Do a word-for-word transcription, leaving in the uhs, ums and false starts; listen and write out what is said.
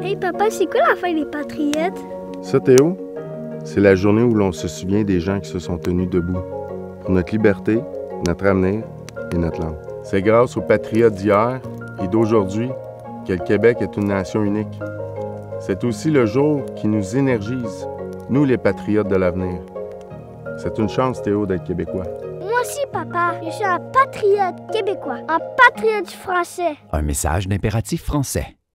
Hey papa, c'est quoi la fête des Patriotes? Ça, Théo, c'est la journée où l'on se souvient des gens qui se sont tenus debout pour notre liberté, notre avenir et notre langue. C'est grâce aux patriotes d'hier et d'aujourd'hui que le Québec est une nation unique. C'est aussi le jour qui nous énergise, nous les patriotes de l'avenir. C'est une chance, Théo, d'être québécois. Moi aussi, papa. Je suis un patriote québécois, un patriote français. Un message d'Impératif français.